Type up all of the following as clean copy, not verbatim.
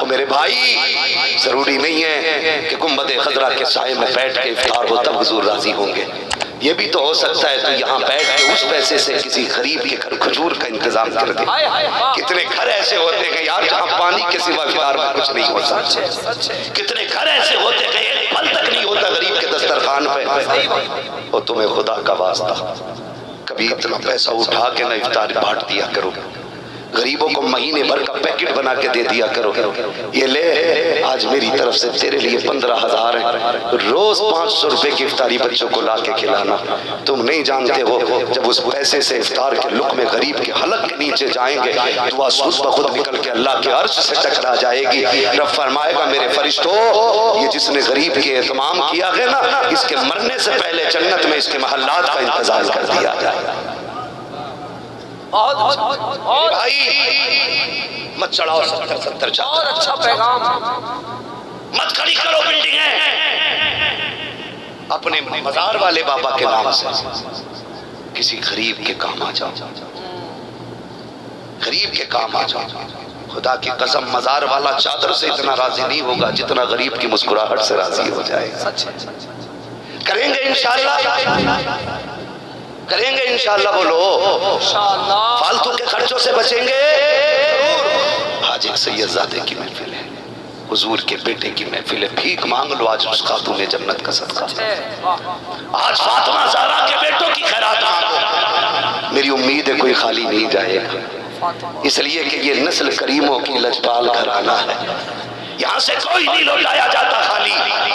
میرے بھائی ضروری نہیں ہے کہ گنبد خضرا کے سائے میں بیٹھ کے افطار ہو تب حضور راضی ہوں گے. یہ بھی تو ہو سکتا ہے تو یہاں بیٹھ کے اس پیسے سے کسی غریب کے گھر کھجور کا انتظام کر دے. کتنے گھر ایسے ہوتے ہیں یار جہاں پانی کے سوا افطار میں کچھ نہیں ہوتا. کتنے گھر ایسے ہوتے ہیں ایک پھل تک نہیں ہوتا غریب کے دسترخوان پہ. اور تمہیں خدا کا واسطہ کبھی اتنا پیسہ اٹھا کے نہ افطار بانٹ دیا کرو. غریبوں کو مہینے بھر کا پیکٹ بنا کے دے دیا کرو. یہ لے آج میری طرف سے تیرے لیے 15,000 ہیں. روز 500 روپے کی افطاری بچوں کو لا کے کھلانا. تم نہیں جانتے ہو جب اس پیسے سے افطار کے لقمے غریب کے حلق کے نیچے جائیں گے دعا خود بخود نکل کے اللہ کے عرش سے ٹکرا جائے گی. رب فرمائے گا میرے فرشتوں یہ جس نے غریب کے اہتمام کیا ہے نا اس کے مرنے سے پہلے جنت میں اس کے محلات کا انتظام کر دیا جائے. بھائی مت چڑھاؤ 70 چادر. اور اچھا پیغام. مت کھڑی کرو بلڈنگیں. اپنے مزار والے بابا کے نام سے کسی غریب کے کام آ جاؤ. غریب کے کام آ جاؤ. خدا کی قسم مزار والا چادر سے اتنا راضی نہیں ہوگا جتنا غریب کی مسکراہٹ سے راضی ہو جائے گا. کریں گے انشاءاللہ. کریں گے انشاءاللہ. بولو فالتو کے خرچوں سے بچیں گے. آج ایک سید زادے کی محفل ہے حضور کے بیٹے کی محفل ہے. بھیک مانگ لو آج اس خاتون جنت کا صدقہ. آج فاطمہ زہرا کے بیٹوں کی خیرات مانگو. میری امید ہے کوئی خالی نہیں جائے گا اس لیے کہ یہ نسل کریموں کی لجپال گھرانہ ہے. یہاں سے کوئی نہیں لوٹایا جاتا خالی.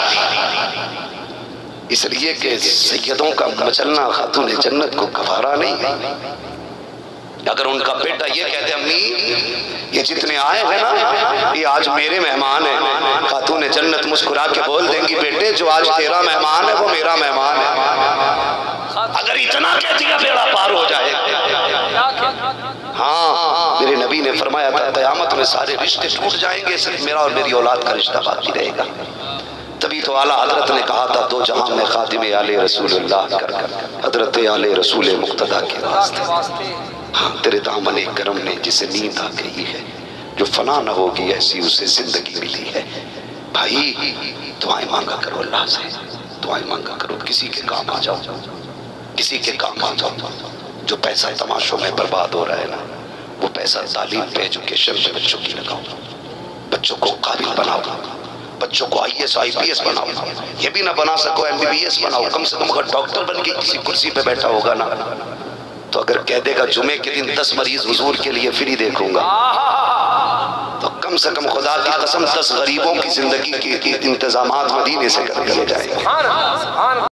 اس لیے کہ سیدوں کا مچلنا خاتون جنت کو گوارا نہیں. اگر ان کا بیٹا یہ کہہ دے امی یہ جتنے آئے ہیں نا یہ آج میرے مہمان ہیں خاتون جنت مسکرا کے بول دیں گی بیٹے جو آج تیرا مہمان ہے وہ میرا مہمان ہے. اگر اتنا کہہ دیا بیڑا پار ہو جائے. ہاں میرے نبی نے فرمایا تھا قیامت میں سارے رشتے ٹوٹ جائیں گے صرف میرا اور میری اولاد کا رشتہ باقی رہے گا. تبھی تو اعلیٰ حضرت نے کہا تھا دو جہاں میں خادم آل رسول اللہ کر حضرت آل رسول مقتدیٰ کے واسطے. ہاں تیرے دامن کرم نے جسے نیند آ گئی ہے جو فنا نہ ہوگی ایسی اسے زندگی ملی ہے. بھائی دعائیں مانگا کرو اللہ سے. دعائیں مانگا کرو. کسی کے کام آ جاؤ. کسی کے کام آ جاؤ. جو پیسہ تماشوں میں برباد ہو رہا ہے نا وہ پیسہ تعلیم پہ ایجوکیشن پہ بچوں کی لگاؤ. بچوں کو قابل بناؤ. بچوں کو IAS IPS بناؤ. یہ بھی نہ بنا سکو MBBS بناؤ. کم سے کم اگر ڈاکٹر بن کے کسی کرسی پہ بیٹھا ہوگا نا تو اگر کہہ دے گا جمعے کے دن 10 مریض حضور کے لیے فری دیکھوں گا تو کم سے کم خدا کی قسم 10 غریبوں کی زندگی کے انتظامات مدینے سے کر دیے جائیں گے.